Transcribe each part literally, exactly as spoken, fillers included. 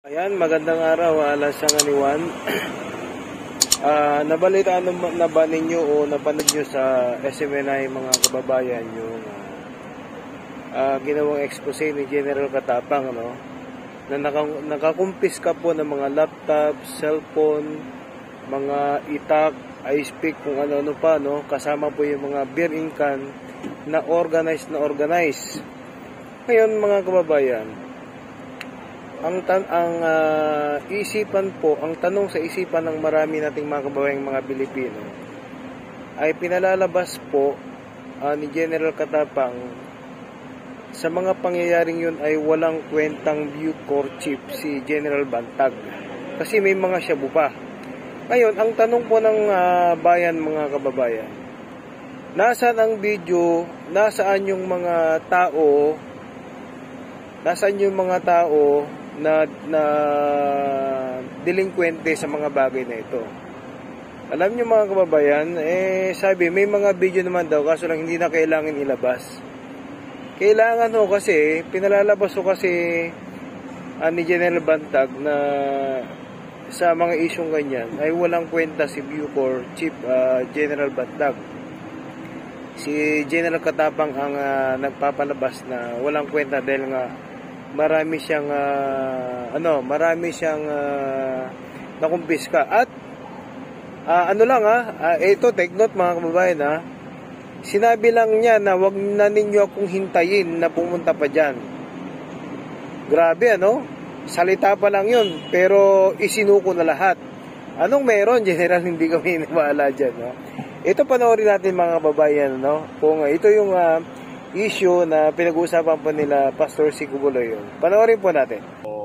Ayan, magandang araw, alas siyang aniwan. uh, Nabalitaan na ba ninyo o napanood nyo sa S M N I mga kababayan yung uh, ginawang expose ni General Katapang, no? Na nakakumpiska po ng mga laptop, cellphone, mga itak, ice pick, kung ano-ano pa, no? Kasama po yung mga beer in can na organized na organized. Ngayon mga kababayan, ang tan ang uh, isipan po, ang tanong sa isipan ng marami nating mga kababayang mga Pilipino ay pinalalabas po uh, ni General Katapang sa mga pangyayaring yun ay walang kwentang Bucor chief si General Bantag kasi may mga shabu pa. Ngayon, ang tanong po ng uh, bayan mga kababayan, nasaan ang video, nasaan yung mga tao, nasaan yung mga tao na na delinkwente sa mga bagay na ito. Alam niyo mga kababayan, eh sabi may mga video naman daw kaso lang hindi na kailangan ilabas. Kailangan ho kasi pinalalabas ho kasi uh, ni General Bantag na sa mga isyong ganyan ay walang kwenta si Bucor Chief uh, General Bantag. Si General Katapang ang uh, nagpapalabas na walang kwenta dahil nga marami siyang uh, ano, marami siyang uh, nakumpiska. At uh, ano lang ha, uh, ito take note mga kababayan ha. Sinabi lang niya na wag na ninyo akong hintayin na pumunta pa diyan. Grabe ano? Salita pa lang 'yun, pero isinuko na lahat. Anong meron, General, hindi kami naniwala diyan, no? Ito panoorin natin mga kababayan, no? Kung uh, ito yung uh, issue na pinag-uusapan po nila Pastor Sico Buloy. Panoorin po natin. So,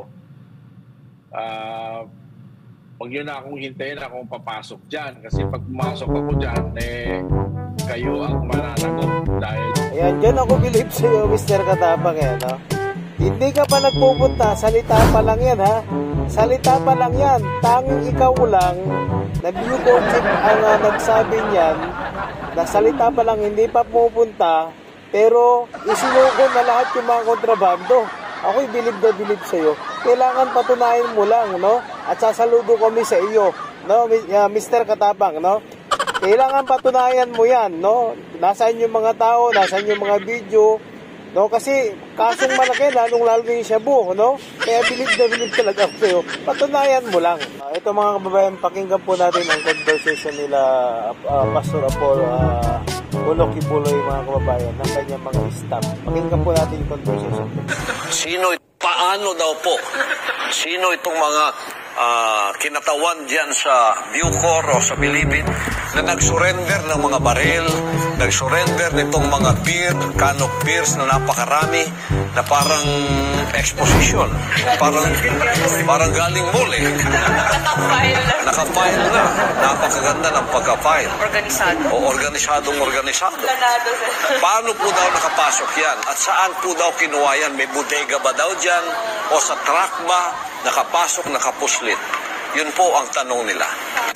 uh, huwag nyo na akong hintayin akong papasok dyan. Kasi pag pumasok ako dyan, eh, kayo ang mananagot. Dahil... Ayan, dyan ako believe sa iyo, Mister Katapang, eh, no? Hindi ka pa nagpupunta, salita pa lang yan, ha? Salita pa lang yan. Tanging ikaw lang, na Bucor chief ang uh, nagsabi niyan, na salita pa lang, hindi pa pupunta, pero isinuko na lahat yung mga kontrabando. Ako'y bilib na bilib sa iyo. Kailangan patunayan mo lang, no? At sasaludo kami sa iyo, no, Mister Katapang, no? Kailangan patunayan mo 'yan, no? Nasaan yung mga tao, nasaan yung mga video, no? Kasi kasong malaki, lalong-lalo yung shabu, no? Kaya bilib na bilib talaga sa iyo. Patunayan mo lang. Uh, ito mga kababayan, pakinggan po natin ang conversation nila uh, Pastor Apollo uh, Ulo Kibuloy mga kababayan ng kanyang mga staff. Pakinggan po natin yung conversation. Sino, paano daw po? Sino itong mga uh, kinatawan diyan sa Bucor o sa Bilibid na nag-surrender ng mga baril, nag-surrender nitong mga beer, can of beers na napakarami, na parang exposition, parang parang galing mall eh. Naka-file na. Naka-file na. Napakaganda ng pagka-file. Organisado. O organisadong organisado. Paano po daw nakapasok yan? At saan po daw kinuha yan? May bodega ba daw dyan? O sa truck ba? Nakapasok, nakapuslit? Yun po ang tanong nila.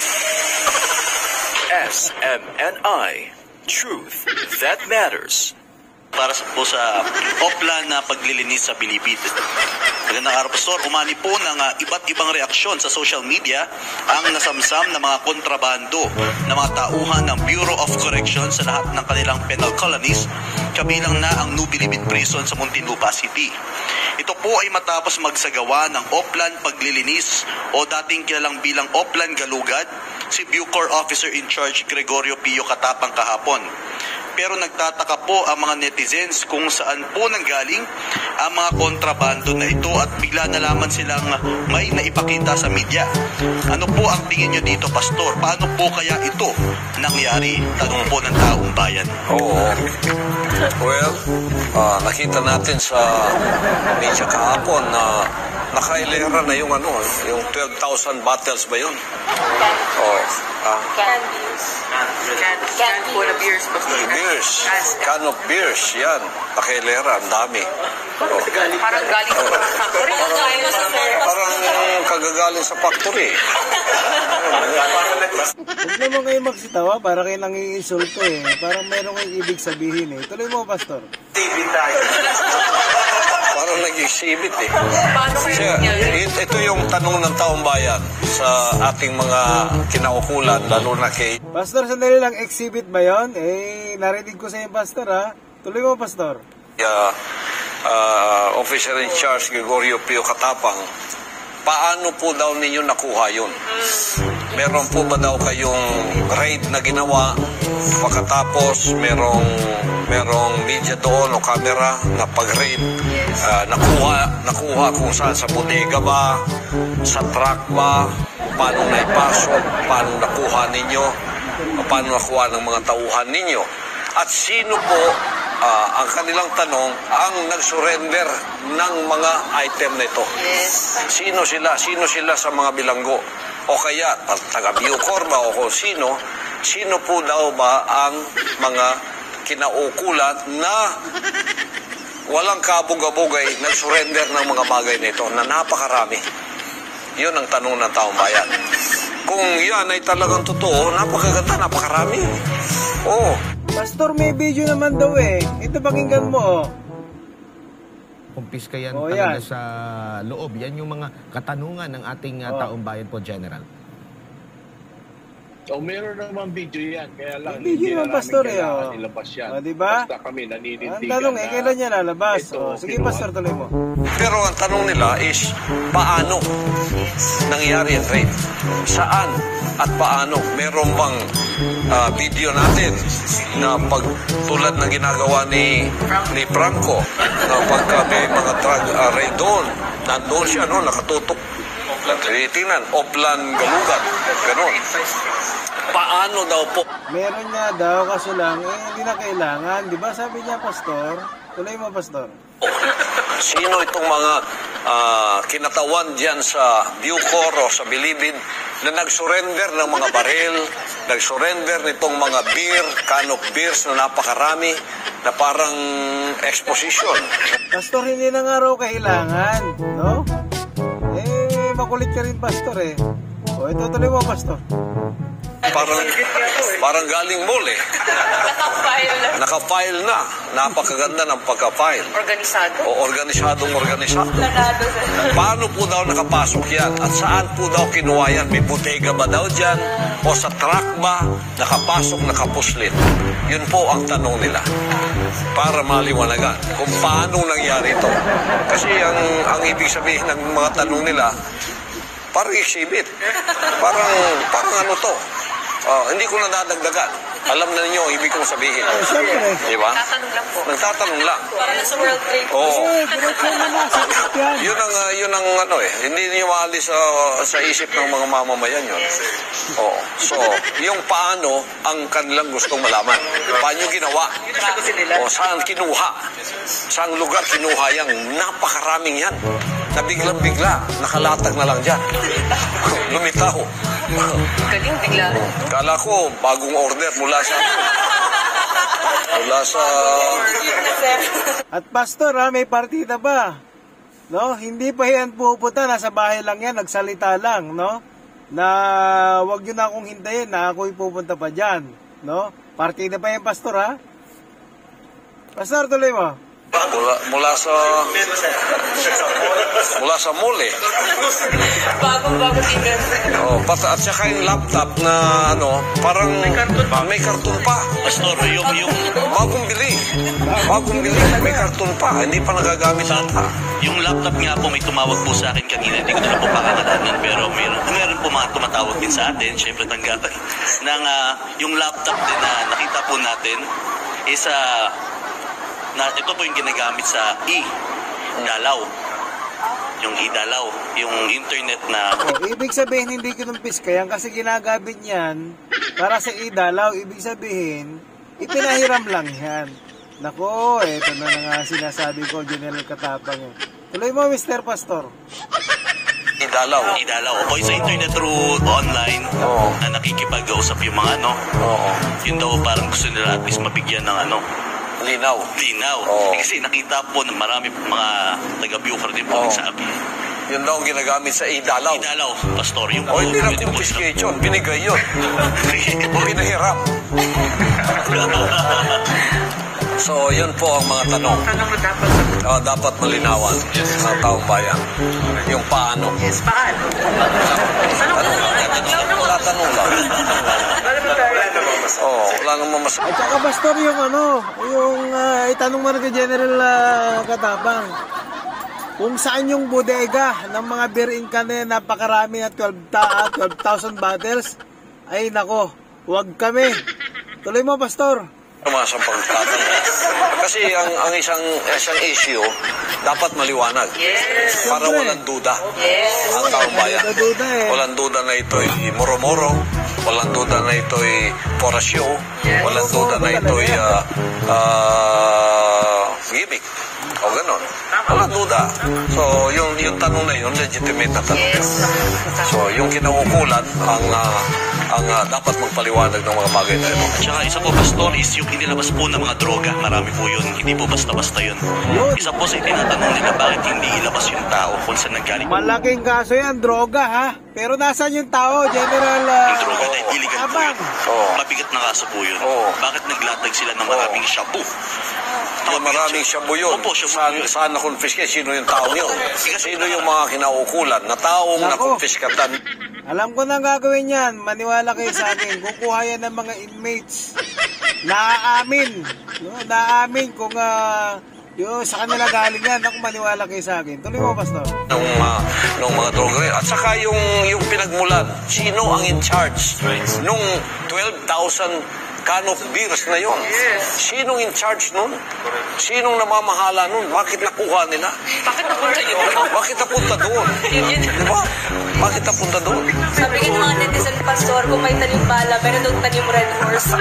S M N I. Truth that matters. Para po sa Oplan na paglilinis sa Bilibid. Magandang araw, Pastor. Umani po ng uh, iba't ibang reaksyon sa social media ang nasamsam na mga kontrabando ng mga tauhan ng Bureau of Corrections sa lahat ng kanilang penal colonies, kabilang na ang New Bilibid Prison sa Muntinlupa City. Ito po ay matapos magsagawa ng Oplan paglilinis o dating kilalang bilang Oplan Galugad si Bucor Officer in Charge Gregorio Pio Katapang kahapon. Pero nagtataka po ang mga netizens kung saan po nanggaling ang mga kontrabando na ito at bigla na lamang silang may naipakita sa media. Ano po ang tingin nyo dito, Pastor? Paano po kaya ito nangyari? Tanong po ng taong bayan. Oo. Well, uh, nakita natin sa media kahapon na nakailera na yung ano, yung twelve thousand bottles ba yun? Oh, ah. Can beers. Can full of beers. Beers. Can of beers. Yan. Nakailera. Ang dami. Oh. Parang galing sa factory. Parang kagagaling sa factory. Huwag naman kayo magsitawa para kayo nangingisulto eh. Parang meron kayong ibig sabihin eh. Tuloy mo, Pastor. T V tayo. Parang nag-exhibit eh. Paano kayo Siya, nangyari? it- ito yung tanong ng taong bayan sa ating mga kinaukulan, lalo na kay Pastor, sandali lang, exhibit ba yun? Eh, narinig ko sa iyo, Pastor, ha? Tuloy mo, Pastor. uh, uh, Officer in Charge Gregorio Pio Katapang. Paano po daw ninyo nakuha yun? Meron po ba daw kayong raid na ginawa? Pagkatapos merong merong media doon o camera na pag-raid, uh, nakuha, nakuha kung saan, sa bodega ba, sa truck ba, paano naipasok, paano nakuha ninyo, paano nakuha ng mga tauhan ninyo. At sino po, uh, ang kanilang tanong, ang nag-surrender ng mga item na ito? Sino sila? Sino sila sa mga bilanggo? O kaya, taga-Bucor ba o kung sino, sino po daw ba ang mga kinaukulan na walang kabog-abogay nag-surrender ng mga bagay na ito na napakarami? Yun ang tanong ng taong bayan. Kung yan ay talagang totoo, napakaganda, napakarami. Oo. Pastor, may video naman daw eh. Ito, pakinggan mo, oh. Kumpiska yan Oh, talaga yan. sa loob. Yan yung mga katanungan ng ating uh, Oh. taong bayan po, General. So, meron naman video yan. Kaya lang, May video hindi na naman, namin Pastor, eh, kailangan oh. ilabas yan. Oh, diba? Basta kami naninindigan Ang tanong eh, na kailan niya lalabas? ito, Oh, sige, kinuha. Pastor, tuloy mo. Pero ang tanong nila is, paano nangyari ang raid? Saan at paano? Meron bang ah, video natin na pag tulad na ginagawa ni ni Franco na pagka may mga drug uh, raid doon, nandoon siya, no, nakatutok. Tingnan, Oplan Galugat. Ganun. Paano daw po? Meron niya daw, kaso lang, eh, hindi na kailangan. Di ba sabi niya, Pastor? Tuloy mo, Pastor. Sino itong mga ah, kinatawan dyan sa Bucor o sa Bilibid na nag-surrender ng mga baril, nag-surrender nitong mga beer, can of beers na napakarami, na parang exposition. Pastor, hindi na nga raw kailangan, no? Eh, makulit ka rin, Pastor, eh. O, ito, tuloy mo, Pastor. Parang, parang galing mall eh. Nakafile na. Naka-file na. Napakaganda ng pagka-file. Organisado. O organisadong organisado. Planado sa... Paano po daw nakapasok yan? At saan po daw kinuha yan? May bodega ba daw dyan? O sa truck ba? Nakapasok, nakapuslit? Yun po ang tanong nila. Para maliwanagan kung paano nangyari ito. Kasi ang, ang ibig sabihin ng mga tanong nila, parang exhibit. Parang, parang ano to? Ah, hindi ko na dadagdagan. Alam na ninyo, ibig kong sabihin. Siyempre. Di ba? Tatanong lang po. Nagtatanong lang. Para sa World Trade. Oo. Eh, diretso na na, sakit yan. Yun ang, uh, yun ang ano eh, hindi niyo maalis sa, sa isip ng mga mamamayan yun. Oo. So, yung paano ang kanilang gustong malaman. Paano ginawa? O saan kinuha? Saan lugar kinuha yan? Napakaraming yan. Nabiglang-bigla, nakalatag na lang dyan. Lumitaw. Galing bigla. Kala ko, bagong order mula sa... Mula sa... At Pastor, ha, may partida pa. No? Hindi pa yan pupunta, nasa bahay lang yan, nagsalita lang, no? Na wag yun na akong hintayin na ako'y pupunta pa dyan, no? Partida pa yan, Pastor, ha? Pastor, tuloy mo. Mula, mula sa... Mula sa mall eh. Bagong-bago tingnan. Oh, pat at saka yung laptop na ano, parang may karton pa. May karton pa. Pastor, yung, yung, Bagong bili. Bagong bili, may karton pa. Hindi pa nagagamit ata. yung laptop nga po, may tumawag po sa akin kanina. Hindi ko na lang po pakakalanan. Pero meron, meron po mga tumatawag din sa atin. Siyempre, tanggapan. Nang, ah, yung laptop din na nakita po natin is, ah, na, ito po yung ginagamit sa e-dalaw. Yung e-dalaw. Yung internet na Oh, ibig sabihin, hindi kinumpis ka yan kasi ginagamit niyan para sa idalaw. Ibig sabihin, ipinahiram lang yan. Nako, eto na na nga sinasabi ko, General Katapang. eh. Tuloy mo, Mister Pastor. Idalaw. idalaw. O sa internet through online Oo. na nakikipag-usap yung mga ano. Oo. Yun daw parang gusto nila at least mabigyan ng ano. Linaw. Linaw. Oo. Eh, kasi nakita po ng marami mga taga-Bucor din po Oo. nagsabi. Yun daw ang ginagamit sa idalaw. Idalaw, pastor, yung O hindi na pwede po confiscate yun. Binigay yun. O pinahiram. So, yun po ang mga tanong. Tanong mo dapat. Oh, dapat malinawan sa taong bayan. Yung paano. Yes, paano? Tanong ka lang. Wala tanong lang. Oh, wala namang mas... At saka Pastor, yung ano, yung uh, itanong mo rin kay General uh, Katapang, kung saan yung bodega ng mga beer in can na napakarami na twelve thousand bottles, ay nako, huwag kami. Tuloy mo, Pastor. Tumasang pagtatanong. Kasi ang ang isang isang issue dapat maliwanag. Yes. Para Siyempre. walang duda. Yes. Ang taong bayan. Walang duda eh. Walang duda na ito'y moro-moro. Walang duda na ito'y for a show. Walang duda na ito'y uh, uh, gimmick. O ganon. Walang duda. So, yung, yung tanong na yun, legitimate na tanong. Yes. So, yung kinaukulan ang uh, ang uh, dapat magpaliwanag ng mga bagay na ito. Tsaka isa po, Pastor, is yung inilabas po ng mga droga. Marami po yun. Hindi po basta-basta yun. Isa po sa tinatanong nila bakit hindi ilabas yung tao kung saan nanggaling. Malaking kaso yan, droga ha. Pero nasaan yung tao, General? Uh, Yung droga dahil illegal po yun. Oo. Mabigat na kaso po yun. Oo. Bakit naglatag sila ng maraming shabu? Yung maraming shabu yun. Opo, shabu Saan, yun. saan na-confiscate? Sino yung tao yun? Sino yung mga kinaukulan na taong Nako. na-confiscatan? Alam ko na ang gagawin yan. Maniwala kayo sa akin. Kukuha yan ng mga inmates. Naaamin. No? Naaamin kung uh, yung sa kanila galing yan. Ako maniwala kayo sa akin. Tuloy mo, Pastor. Nung, uh, nung mga droga rin. At saka yung, yung pinagmulan. Sino ang in charge? Nung twelve thousand can of beers na yun. Sinong in charge nun? Sinong namamahala nun? Bakit nakuha nila? Bakit napunta yun? Bakit napunta doon? Yun yun. Di ba? Bakit napunta doon? Sabi ng mga netizen, Pastor, kung may tanim bala, pero doon tanim red horse.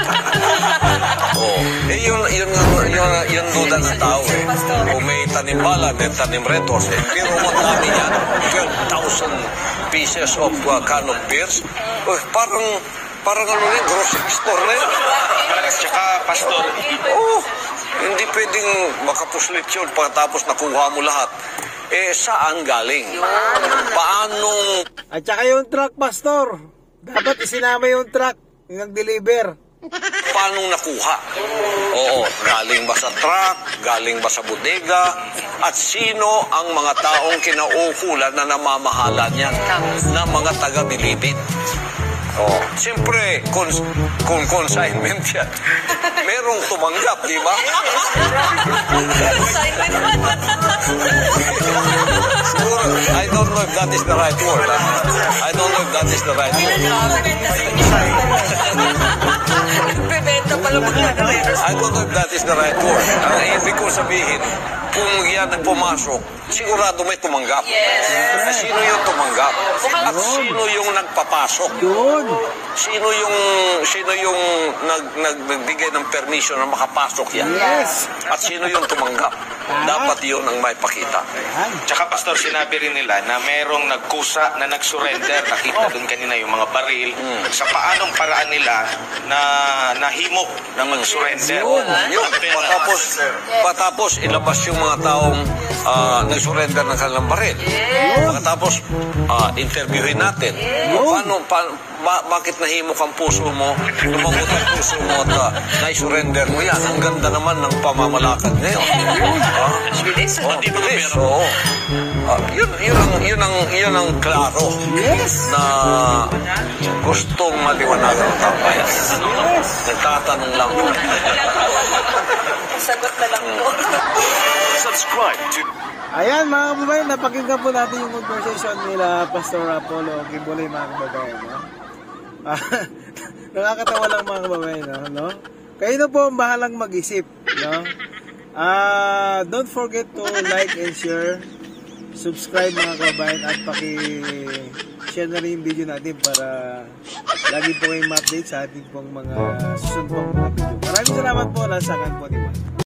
Oh, eh yun, yun, yun, yun, yun duda ng tao eh. Kung may tanim bala, may tanim red horse eh. Pero magkami yan, twelve thousand pieces of uh, can of beers. Oh, parang, parang ano yun, grocery store na yun. Tsaka, Pastor, Oh, hindi pwedeng makapuslit yun pagkatapos nakuha mo lahat. Eh, saan galing? Paanong... At saka yung truck, Pastor. Dapat isinama yung truck yung nag-deliver. Paano nakuha? Oo, galing ba sa truck? Galing ba sa bodega? At sino ang mga taong kinaukulan na namamahala niyan na mga taga-Bilibid? Oh, siyempre, cons kung consignment yan, merong tumanggap, di ba? Siguro, I don't know if that is the right word. Ah. I don't know if that is the right word. Nagbebenta pala mga I don't know if that is the right word. Ang ibig ko sabihin, kung yan ang pumasok, sigurado may tumanggap. Yes. At sino yung tumanggap? At sino yung nagpapasok? Yun. Sino yung sino yung nag, nag nagbigay ng permission na makapasok yan? Yes. At sino yung tumanggap? Dapat yun ang may pakita. tsaka Pastor, sinabi rin nila na merong nagkusa na nag-surrender. Nakita doon kanina yung mga baril. Sa paanong paraan nila na nahimok ng mag-surrender. Yun, yun. Patapos, patapos ilabas yung mga taong uh, nag-surrender ng kanilang baril. Pagkatapos, uh, interviewin natin. Paano, pa, ba, bakit nahimok ang puso mo? Lumagot ang puso mo at uh, na-surrender mo yan. Ang ganda naman ng pamamalakad ngayon. Uh, Bilis. oh, bilis. Oo. Uh, yun, yun, ang, yun, ang, yun ang klaro na gustong maliwanagan ng tabayan. Nagtatanong lang. Sagot na lang po. Subscribe to Ayan mga kababayan, napakinggan po natin yung conversation nila Pastor Apollo Kibuloy mga kababayan. No? Ah, nakakatawa lang mga kababayan. No? No? Kayo na po ang bahalang mag-isip. No? Uh, don't forget to like and share, subscribe mga kababayan at paki-share na rin yung video natin para lagi po kayong ma-update sa ating pong mga susunod pong mga video. Maraming salamat po. Lansangan po ni Juan.